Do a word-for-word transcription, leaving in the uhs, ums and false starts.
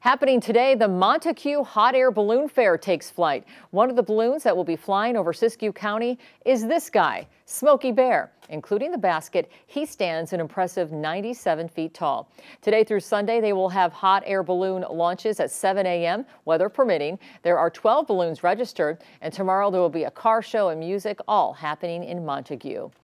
Happening today, the Montague Hot Air Balloon Fair takes flight. One of the balloons that will be flying over Siskiyou County is this guy, Smokey Bear. Including the basket, he stands an impressive ninety-seven feet tall. Today through Sunday, they will have hot air balloon launches at seven A M, weather permitting. There are twelve balloons registered, and tomorrow there will be a car show and music, all happening in Montague.